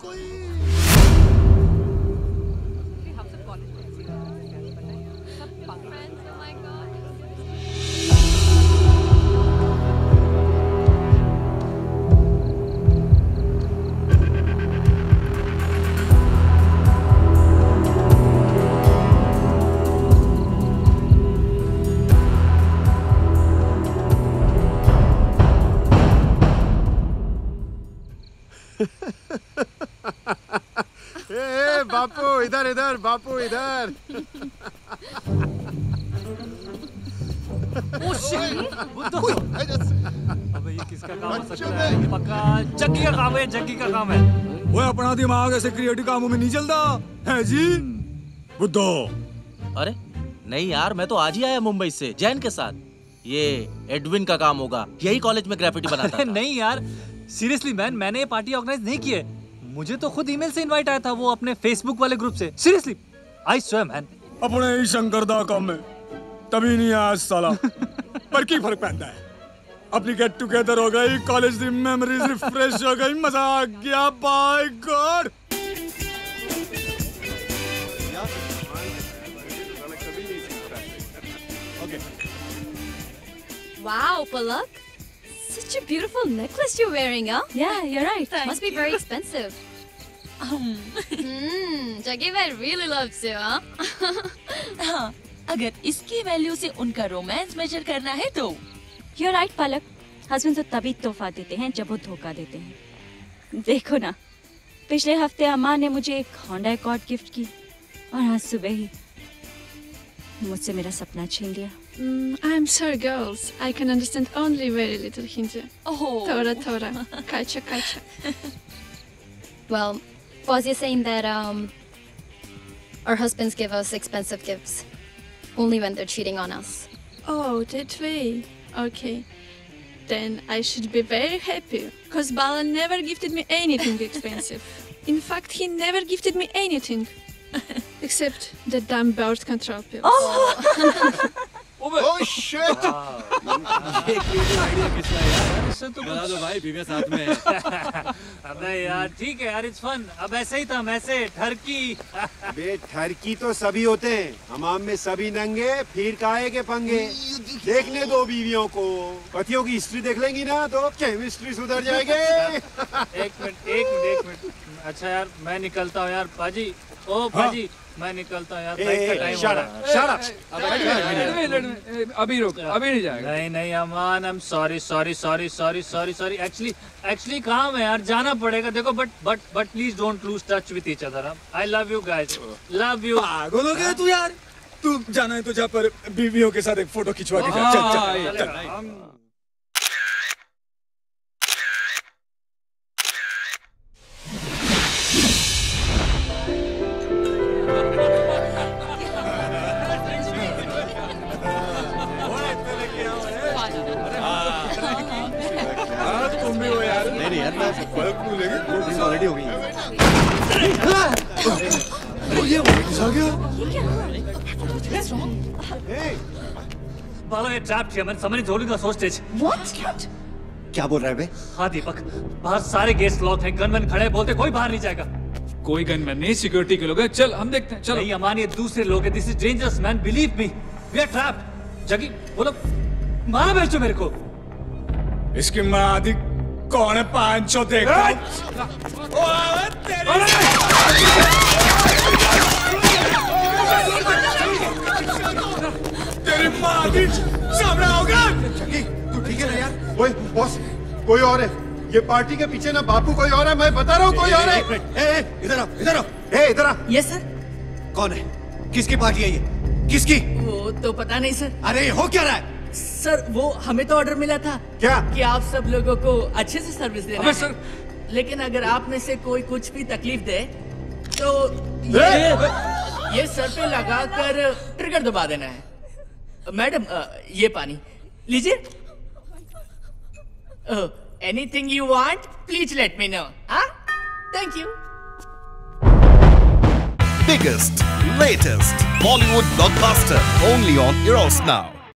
कोई। बापू इधर इधर, बापू इधर। अबे ये किसका काम हो सकता है? ये पक्का जग्गी का काम है, जग्गी का काम है। वो अपना दिमाग ऐसे क्रिएटिव कामों में नहीं चलता है जी बुद्धो। अरे नहीं यार, मैं तो आज ही आया मुंबई से जैन के साथ। ये एडविन का काम होगा, यही कॉलेज में ग्राफिटी बनाता था। नहीं यार, सीरियसली मैन, मैंने ये पार्टी ऑर्गेनाइज नहीं की है। मुझे तो खुद ईमेल से इनवाइट आया था, वो अपने फेसबुक वाले ग्रुप से। Seriously I swear man. अपने ही शंकर दा काम में तभी नहीं आया साला। पर की फर्क पैदा है, अपनी गेट टुगेदर हो गई, कॉलेज की मेमोरीज रिफ्रेश हो गई, मजा आ गया। By God. Wow, Palak. Such a beautiful necklace you're wearing, huh? Yeah, you're right. Must be very expensive. Jaggi really loves you, huh? हाँ, अगर इसकी वैल्यू से उनका रोमांस मेजर करना है तो You're right, पलक। हस्बैंड तो तभी तोहफा देते हैं जब वो धोखा देते हैं। देखो ना, पिछले हफ्ते अम्मा ने मुझे एक होंडा अकॉर्ड गिफ्ट की और आज सुबह ही मुझसे मेरा सपना छीन लिया। I'm sorry, girls. I can understand only very little Hindi. Oh. Tora. Kaicha. Well, was you saying that our husbands give us expensive gifts only when they're cheating on us? Oh, that way. Okay. Then I should be very happy, because Bala never gifted me anything expensive. In fact, he never gifted me anything. Except the damn birth control pills. Oh shit! ये creative idea किसका है यार? इससे तो बता दो भाई, बीवी साथ में है। अबे यार ठीक है यार, इट्स फन। अब ऐसे ही था, वैसे ठरकी। बे ठरकी तो सभी होते हैं, हमाम में सभी नंगे, फिर काहे के पंगे। देखने दो बीवियों को, पतियों की हिस्ट्री देख लेंगी ना तो केमिस्ट्री सुधर जाएगी। एक मिनट। अच्छा यार, मैं निकलता हूँ यार पाजी। ओ पाजी, मैं निकलता हूँ यार, फ्लाइट का टाइम हो रहा है। अभी रुक, अभी नहीं जाएगा। नहीं Aman, I am sorry. Actually काम है यार, जाना पड़ेगा। देखो but please don't lose touch with each other. I love you guys, love you. पागल हो गया तू यार? तू जाना है तो जा, पर बीवियों के साथ एक फोटो खिंचवा के चल। तुम भी हो यार? नहीं यार, मैं बल्ब को लेके प्रोटीन ऑलरेडी हो गई है। ये आ गया। बाला ये ट्रैप किया मैंने, समझ नहीं जोड़ूंगा सो स्टेज। What? क्या बोल रहा है बे? हाँ दीपक, बाहर सारे गेट्स लॉक हैं, गनमैन खड़े बोलते कोई बाहर नहीं जाएगा। कोई गनमैन नहीं, सिक्योरिटी के लोग हैं। चल हम देखते हैं, चलो। नहीं अमान, ये दूसरे लोग हैं। This is dangerous man, believe me, we are trapped. जगी बोलो, मारा भेजो मेरे को। इसकी मादी कौन है? 500 देखता तेरी मादी सामने होगा। तू ठीक है ना यार? ओए बॉस, कोई और है। ये पार्टी के पीछे ना बापू कोई और है, मैं बता रहा हूँ कोई और है। इधर आ। Yes sir. कौन है? किसकी पार्टी है ये? किसकी? वो तो पता नहीं सर। अरे हो क्या रहा है? सर वो हमें तो ऑर्डर मिला था क्या कि आप सब लोगों को अच्छे से सर्विस देना है। सर, लेकिन अगर आप में से कोई कुछ भी तकलीफ दे तो ये सर पे लगाकर ट्रिगर दबा देना है। मैडम ये पानी लीजिए। Anything you want please let me know. Thank you. Biggest, latest Bollywood blockbuster only on Eros Now.